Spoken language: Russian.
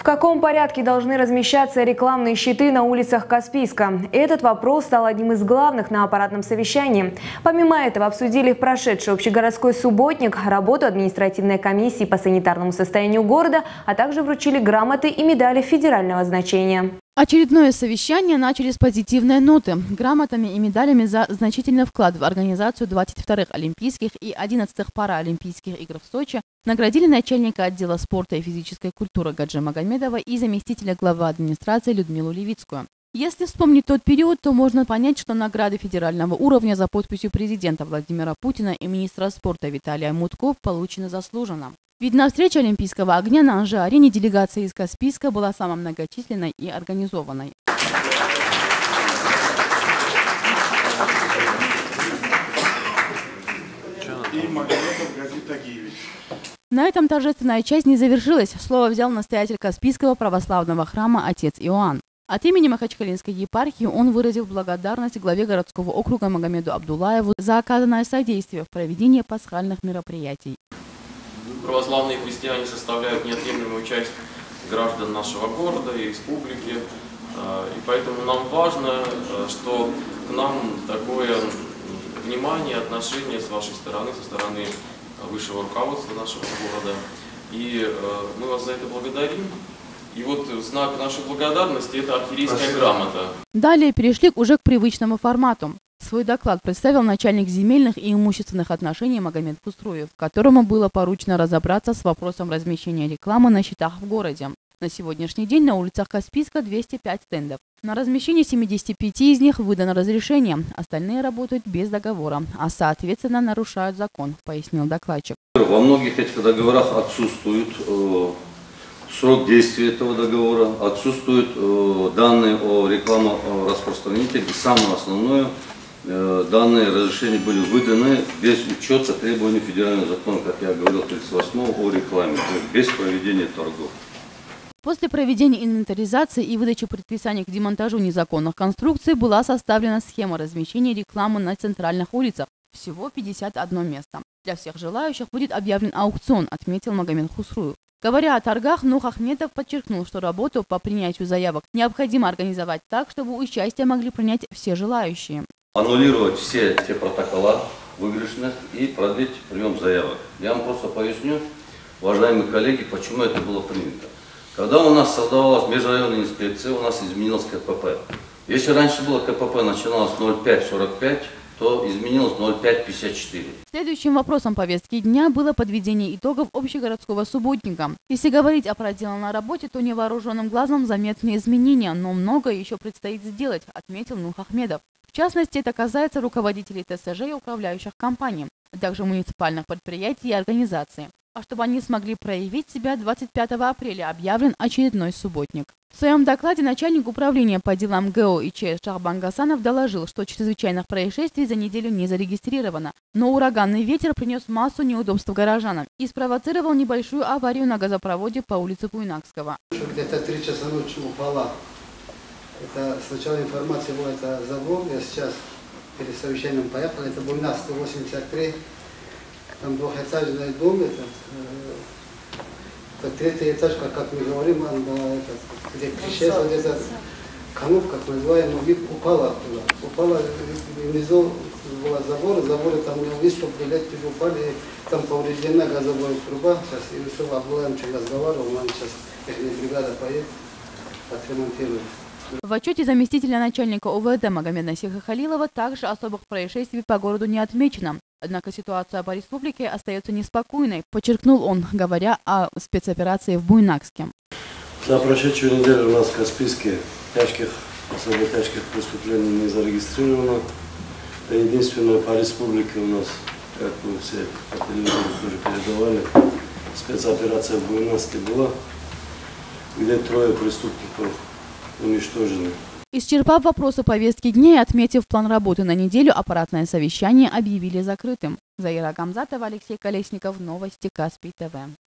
каком порядке должны размещаться рекламные щиты на улицах Каспийска? Этот вопрос стал одним из главных на аппаратном совещании. Помимо этого обсудили прошедший общегородской субботник, работу административной комиссии по санитарному состоянию города, а также вручили грамоты и медали федерального значения. Очередное совещание начали с позитивной ноты. Грамотами и медалями за значительный вклад в организацию 22-х Олимпийских и 11-х Паралимпийских игр в Сочи наградили начальника отдела спорта и физической культуры Гаджи Магомедова и заместителя главы администрации Людмилу Левицкую. Если вспомнить тот период, то можно понять, что награды федерального уровня за подписью президента Владимира Путина и министра спорта Виталия Мутко получены заслуженно. Ведь на встрече Олимпийского огня на Анжи-арене делегация из Каспийска была самой многочисленной и организованной. На этом торжественная часть не завершилась. Слово взял настоятель Каспийского православного храма отец Иоанн. От имени Махачкалинской епархии он выразил благодарность главе городского округа Магомеду Абдуллаеву за оказанное содействие в проведении пасхальных мероприятий. Православные христиане составляют неотъемлемую часть граждан нашего города и республики. И поэтому нам важно, что к нам такое внимание, отношение с вашей стороны, со стороны высшего руководства нашего города. И мы вас за это благодарим. И вот знак нашей благодарности – это архиерейская грамота. Далее перешли уже к привычному формату. Свой доклад представил начальник земельных и имущественных отношений Магомед Хусруев, которому было поручено разобраться с вопросом размещения рекламы на щитах в городе. На сегодняшний день на улицах Каспийска 205 стендов. На размещение 75 из них выдано разрешение. Остальные работают без договора, а соответственно нарушают закон, пояснил докладчик. Во многих этих договорах отсутствует срок действия этого договора, отсутствуют данные о рекламораспространителе. И самое основное, данные разрешения были выданы без учета требований федерального закона, как я говорил, 38-го о рекламе, то есть без проведения торгов. После проведения инвентаризации и выдачи предписаний к демонтажу незаконных конструкций была составлена схема размещения рекламы на центральных улицах. Всего 51 место. Для всех желающих будет объявлен аукцион, отметил Магомед Хусруев. Говоря о торгах, Нух Ахметов подчеркнул, что работу по принятию заявок необходимо организовать так, чтобы участие могли принять все желающие. Аннулировать все те протокола выигрышных и продлить прием заявок. Я вам просто поясню, уважаемые коллеги, почему это было принято. Когда у нас создавалась межрайонная инспекция, у нас изменилось КПП. Если раньше было КПП начиналось 0545, то изменилось 0554. Следующим вопросом повестки дня было подведение итогов общегородского субботника. Если говорить о проделанной работе, то невооруженным глазом заметны изменения, но многое еще предстоит сделать, отметил Нух Ахмедов. В частности, это касается руководителей ТСЖ и управляющих компаний, а также муниципальных предприятий и организаций. А чтобы они смогли проявить себя, 25 апреля объявлен очередной субботник. В своем докладе начальник управления по делам ГО и ЧС Шахбан Гасанов доложил, что чрезвычайных происшествий за неделю не зарегистрировано. Но ураганный ветер принес массу неудобств горожанам и спровоцировал небольшую аварию на газопроводе по улице Буйнакского. Где-то 3 часа ночи упала. Это сначала информация была, это забор. Я сейчас перед совещанием поехал. Это Буйнакская 83. Там двухэтажный дом, это третий этаж, как мы говорим, где крещается, вот эта канов, как называемый, вид упала туда. Упала, внизу был забор, там не выступ, блядь, упали, там повреждена газовая труба. Сейчас и все, Абдуллаевич разговаривал, нам сейчас их бригада поедет, отремонтирует. В отчете заместителя начальника ОВД Магомеда Насиха Халилова также особых происшествий по городу не отмечено. Однако ситуация по республике остается неспокойной, подчеркнул он, говоря о спецоперации в Буйнакске. За прошедшую неделю у нас в Каспийске особо тяжких преступлений не зарегистрировано. Это единственное по республике у нас, как мы все по телевизору тоже передавали, спецоперация в Буйнакске была, где 3 преступников уничтожены. Исчерпав вопросы повестки дня и отметив план работы на неделю, аппаратное совещание объявили закрытым. Заира Гамзатова, Алексей Колесников, Новости Каспий ТВ.